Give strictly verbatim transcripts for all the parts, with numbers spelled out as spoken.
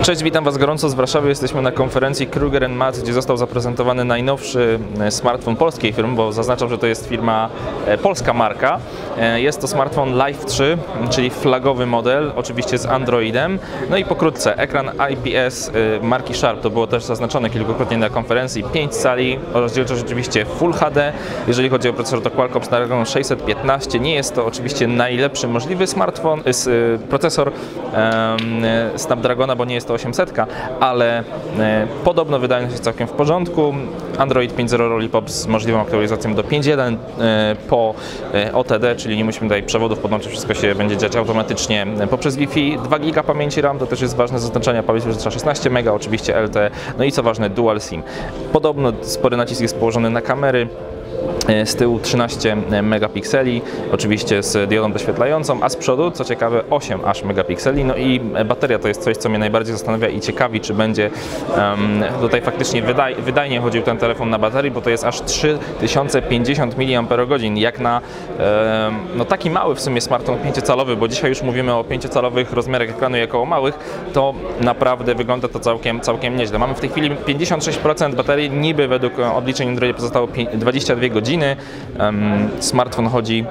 Cześć, witam Was gorąco z Warszawy. Jesteśmy na konferencji Kruger and Matt, gdzie został zaprezentowany najnowszy smartfon polskiej firmy, bo zaznaczam, że to jest firma, polska marka. Jest to smartfon Life trzy, czyli flagowy model, oczywiście z Androidem. No i pokrótce, ekran I P S marki Sharp, to było też zaznaczone kilkukrotnie na konferencji, pięć cali, rozdzielczość oczywiście Full H D. Jeżeli chodzi o procesor, to Qualcomm Snapdragon sześćset piętnaście. Nie jest to oczywiście najlepszy możliwy smartfon, procesor Snapdragona, bo nie jest to osiemset, ale e, podobno wydajność jest całkiem w porządku. Android pięć zero Lollipop z możliwą aktualizacją do pięć jeden e, po e, O T D, czyli nie musimy tutaj przewodów podłączyć, wszystko się będzie dziać automatycznie poprzez Wi-Fi. dwa giga pamięci RAM, to też jest ważne zaznaczenie, pamięć trzysta szesnaście mega, oczywiście L T E, no i co ważne, Dual SIM. Podobno spory nacisk jest położony na kamery. Z tyłu trzynaście megapikseli, oczywiście z diodą doświetlającą, a z przodu, co ciekawe, osiem aż megapikseli. No i bateria to jest coś, co mnie najbardziej zastanawia i ciekawi, czy będzie um, tutaj faktycznie wydaj, wydajnie chodził ten telefon na baterii, bo to jest aż trzy tysiące pięćdziesiąt miliamperogodzin, jak na um, no taki mały w sumie smartfon pięciocalowy, bo dzisiaj już mówimy o pięciocalowych rozmiarach ekranu jako o małych, to naprawdę wygląda to całkiem, całkiem nieźle. Mamy w tej chwili pięćdziesiąt sześć procent baterii, niby według odliczeń Androida pozostało dwadzieścia dwie godziny. Smartfon chodzi,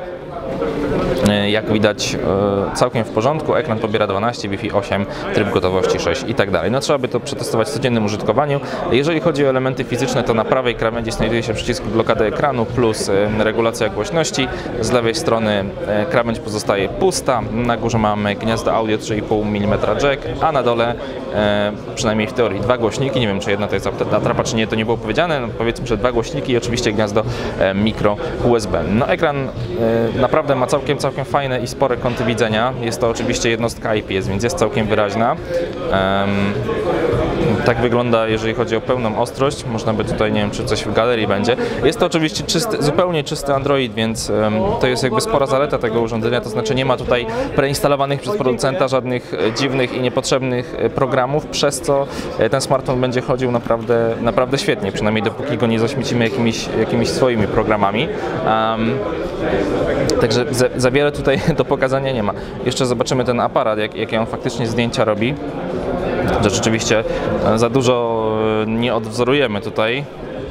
jak widać, całkiem w porządku, ekran pobiera dwanaście, Wi-Fi osiem, tryb gotowości sześć i tak dalej. No trzeba by to przetestować w codziennym użytkowaniu. Jeżeli chodzi o elementy fizyczne, to na prawej krawędzi znajduje się przycisk blokady ekranu plus regulacja głośności. Z lewej strony krawędź pozostaje pusta, na górze mamy gniazdo audio trzy i pół milimetra jack, a na dole, przynajmniej w teorii, dwa głośniki. Nie wiem, czy jedna to jest atrapa, czy nie, to nie było powiedziane. No, powiedzmy, że dwa głośniki i oczywiście gniazdo mikro U S B. No ekran naprawdę ma całkiem, całkiem fajne i spore kąty widzenia. Jest to oczywiście jednostka I P S, więc jest całkiem wyraźna. Um, tak wygląda, jeżeli chodzi o pełną ostrość. Można by tutaj, nie wiem, czy coś w galerii będzie. Jest to oczywiście czysty, zupełnie czysty Android, więc um, to jest jakby spora zaleta tego urządzenia. To znaczy nie ma tutaj preinstalowanych przez producenta żadnych dziwnych i niepotrzebnych programów, przez co ten smartfon będzie chodził naprawdę, naprawdę świetnie, przynajmniej dopóki go nie zaśmiecimy jakimiś, jakimiś swoimi programami. Um, także za, za wiele tutaj do pokazania nie ma. Jeszcze zobaczymy ten aparat, jak, jakie on faktycznie zdjęcia robi. Że rzeczywiście za dużo nie odwzorujemy tutaj.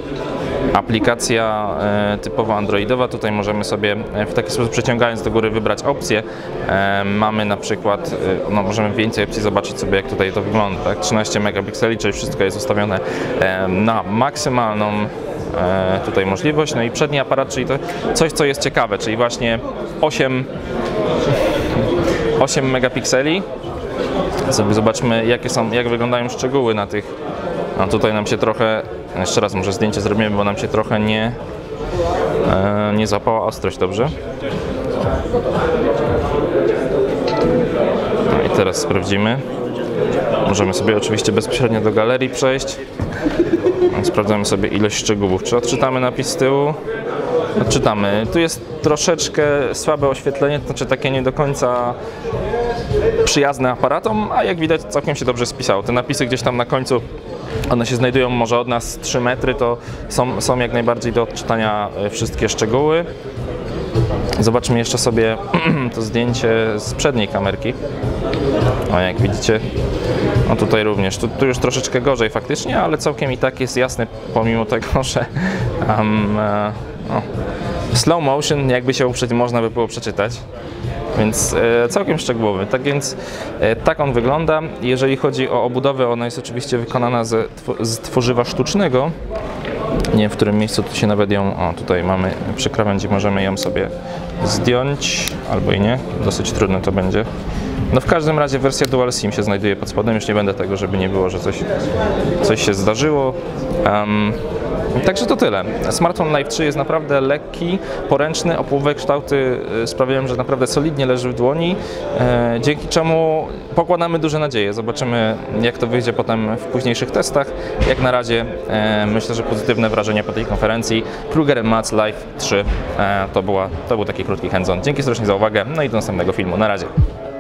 Aplikacja e, typowo androidowa, tutaj możemy sobie w taki sposób, przeciągając do góry, wybrać opcje. E, mamy na przykład, e, no możemy więcej opcji zobaczyć sobie, jak tutaj to wygląda, tak? trzynaście megapikseli, czyli wszystko jest ustawione e, na maksymalną e, tutaj możliwość. No i przedni aparat, czyli to coś, co jest ciekawe, czyli właśnie osiem megapikseli. Sobie zobaczmy, jakie są, jak wyglądają szczegóły na tych. No tutaj nam się trochę, jeszcze raz może zdjęcie zrobimy, bo nam się trochę nie, e, nie złapała ostrość, dobrze? No i teraz sprawdzimy. Możemy sobie oczywiście bezpośrednio do galerii przejść. Sprawdzamy sobie ilość szczegółów. Czy odczytamy napis z tyłu? Odczytamy. Tu jest troszeczkę słabe oświetlenie, to znaczy takie nie do końca przyjazne aparatom, a jak widać całkiem się dobrze spisało. Te napisy gdzieś tam na końcu, one się znajdują może od nas trzy metry, to są, są jak najbardziej do odczytania wszystkie szczegóły. Zobaczmy jeszcze sobie to zdjęcie z przedniej kamerki. O, jak widzicie, no tutaj również, tu, tu już troszeczkę gorzej faktycznie, ale całkiem i tak jest jasny, pomimo tego, że um, no, slow motion, jakby się uprzeć, można by było przeczytać. Więc e, całkiem szczegółowy. Tak więc e, tak on wygląda. Jeżeli chodzi o obudowę, ona jest oczywiście wykonana z, z tworzywa sztucznego. Nie wiem, w którym miejscu tu się nawet ją... O, tutaj mamy przy krawędzi, możemy ją sobie zdjąć, albo i nie. Dosyć trudne to będzie. No w każdym razie wersja Dual SIM się znajduje pod spodem. Już nie będę tego, żeby nie było, że coś, coś się zdarzyło. Um, Także to tyle. Smartfon Life trzy jest naprawdę lekki, poręczny, opłowowe kształty sprawiają, że naprawdę solidnie leży w dłoni, e, dzięki czemu pokładamy duże nadzieje. Zobaczymy, jak to wyjdzie potem w późniejszych testach. Jak na razie e, myślę, że pozytywne wrażenie po tej konferencji. Kruger and Matt Life trzy e, to, była, to był taki krótki hands-on. Dzięki serdecznie za uwagę, no i do następnego filmu. Na razie.